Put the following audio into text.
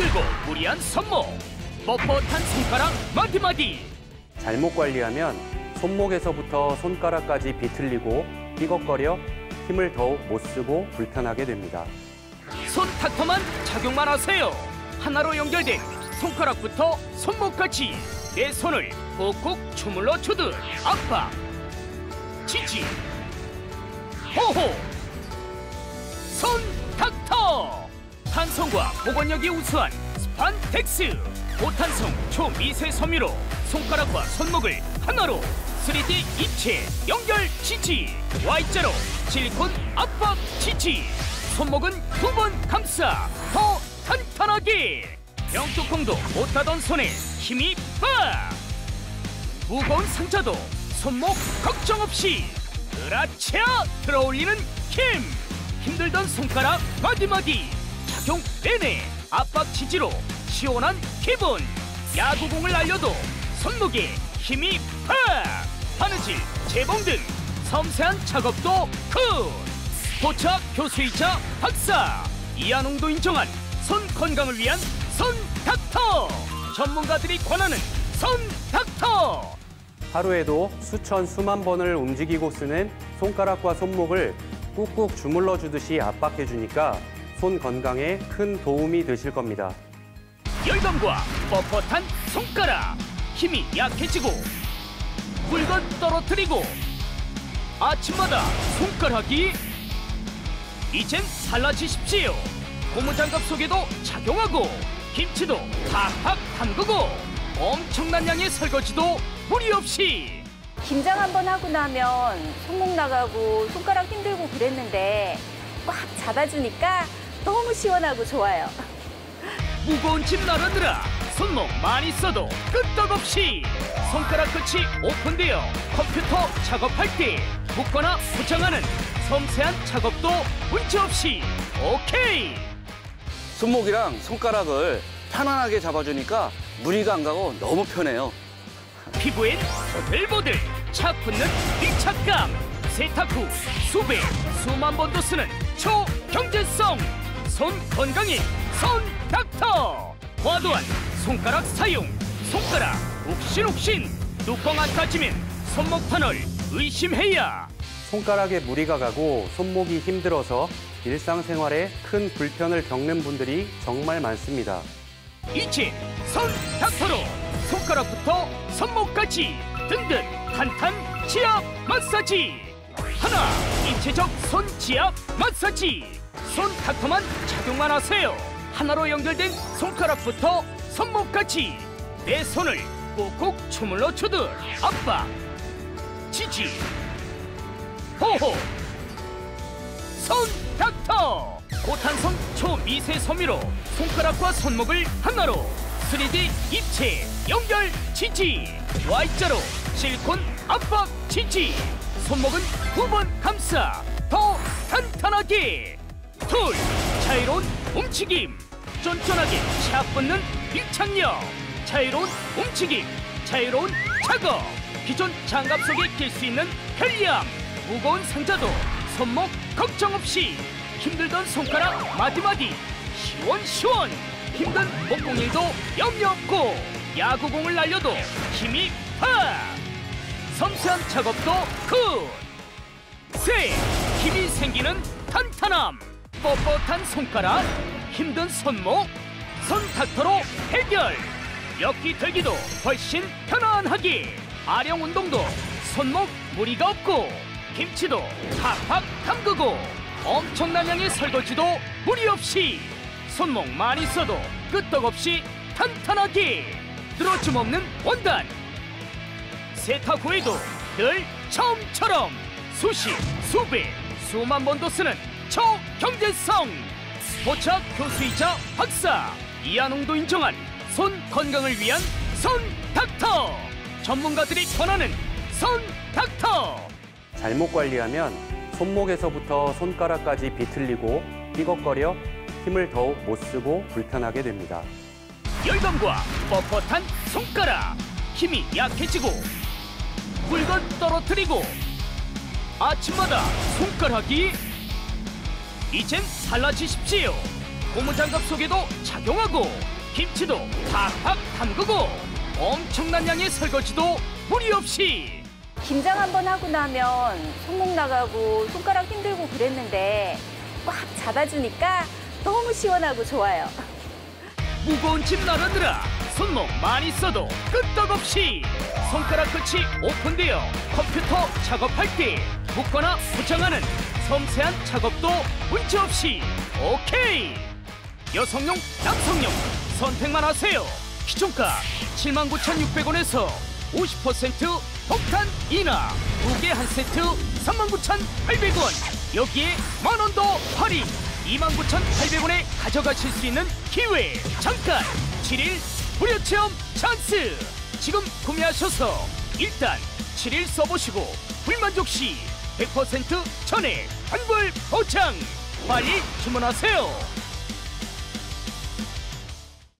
힘들고 무리한 손목, 뻣뻣한 손가락 마디마디. 잘못 관리하면 손목에서부터 손가락까지 비틀리고 삐걱거려 힘을 더욱 못 쓰고 불편하게 됩니다. 손 닥터만 착용만 하세요. 하나로 연결된 손가락부터 손목까지 내 손을 꾹꾹 주물러 주듯 압박, 지지, 호호, 손 닥터. 탄성과 복원력이 우수한 스판덱스. 고탄성 초미세 섬유로 손가락과 손목을 하나로 3D 입체 연결 지지. Y자로 실리콘 압박 지지. 손목은 2번 감싸 더 탄탄하게. 병뚜껑도 못하던 손에 힘이 빡. 무거운 상자도 손목 걱정 없이 으라차 들어올리는 힘. 힘들던 손가락 마디마디 착용 내내 압박 지지로 시원한 기분. 야구공을 날려도 손목에 힘이 팍. 바느질, 재봉 등 섬세한 작업도 굿. 도착 교수이자 박사 이한웅도 인정한 손 건강을 위한 손 닥터. 전문가들이 권하는 손 닥터. 하루에도 수천 수만 번을 움직이고 쓰는 손가락과 손목을 꾹꾹 주물러 주듯이 압박해 주니까 손 건강에 큰 도움이 되실 겁니다. 열감과 뻣뻣한 손가락, 힘이 약해지고 물건 떨어뜨리고 아침마다 손가락이 이젠 달라지십시오. 고무장갑 속에도 착용하고 김치도 팍팍 담그고 엄청난 양의 설거지도 무리 없이. 김장 한번 하고 나면 손목 나가고 손가락 힘들고 그랬는데 꽉 잡아주니까 너무 시원하고 좋아요. 무거운 짐 나르느라 손목 많이 써도 끄떡없이. 손가락 끝이 오픈되어 컴퓨터 작업할 때 묶거나 포장하는 섬세한 작업도 문제없이 오케이. 손목이랑 손가락을 편안하게 잡아주니까 무리가 안 가고 너무 편해요. 피부엔 보들보들 착 붙는 밀착감. 세탁 후 수백 수만 번도 쓰는 초경제성 손 건강인 손 닥터. 과도한 손가락 사용, 손가락 욱신욱신, 뚜껑 안 따지면 손목 터널 의심해야. 손가락에 무리가 가고 손목이 힘들어서 일상생활에 큰 불편을 겪는 분들이 정말 많습니다. 이제 손 닥터로 손가락부터 손목까지 든든 탄탄 지압 마사지. 하나, 입체적 손 지압 마사지. 손 닥터만 착용만 하세요. 하나로 연결된 손가락부터 손목까지 내 손을 꾹꾹 주물러 주듯 압박, 지지, 호호, 손 닥터. 고탄성 초미세 섬유로 손가락과 손목을 하나로 3D 입체 연결 지지. Y자로 실리콘 압박 지지. 손목은 2번 감싸 더 탄탄하게. 둘, 자유로운 움직임. 쫀쫀하게 착 붙는 밀착력. 자유로운 움직임, 자유로운 작업. 기존 장갑 속에 낄 수 있는 편리함. 무거운 상자도 손목 걱정 없이. 힘들던 손가락 마디마디 시원시원. 힘든 목공일도 염려 없고. 야구공을 날려도 힘이 팍. 섬세한 작업도 굿. 셋, 힘이 생기는 탄탄함. 뻣뻣한 손가락, 힘든 손목, 손 닥터로 해결. 엮기 들기도 훨씬 편안하게. 아령 운동도 손목 무리가 없고. 김치도 팍팍 담그고 엄청난 양의 설거지도 무리 없이. 손목 많이 써도 끄떡없이 탄탄하게. 늘어짐 없는 원단. 세탁 후에도 늘 처음처럼 수십, 수백, 수만 번도 쓰는 초경제성. 도착 교수이자 박사 이한웅도 인정한 손 건강을 위한 손 닥터. 전문가들이 권하는 손 닥터. 잘못 관리하면 손목에서부터 손가락까지 비틀리고 삐걱거려 힘을 더욱 못 쓰고 불편하게 됩니다. 열감과 뻣뻣한 손가락, 힘이 약해지고 물건 떨어뜨리고 아침마다 손가락이 이젠 달라지십시오. 고무장갑 속에도 착용하고 김치도 팍팍 담그고 엄청난 양의 설거지도 무리 없이. 김장 한번 하고 나면 손목 나가고 손가락 힘들고 그랬는데 꽉 잡아주니까 너무 시원하고 좋아요. 무거운 짐 나르느라 손목 많이 써도 끄떡없이. 손가락 끝이 오픈되어 컴퓨터 작업할 때 묶거나 포장하는 섬세한 작업도 문제없이 오케이. 여성용, 남성용 선택만 하세요. 기존가 79,600원에서 50% 폭탄 인하. 2개 한 세트 39,800원. 여기에 만원 더 할인. 29,800원에 가져가실 수 있는 기회. 잠깐 7일 무료 체험 찬스. 지금 구매하셔서 일단 7일 써보시고 불만족 시 100% 전액 환불 보장. 빨리 주문하세요.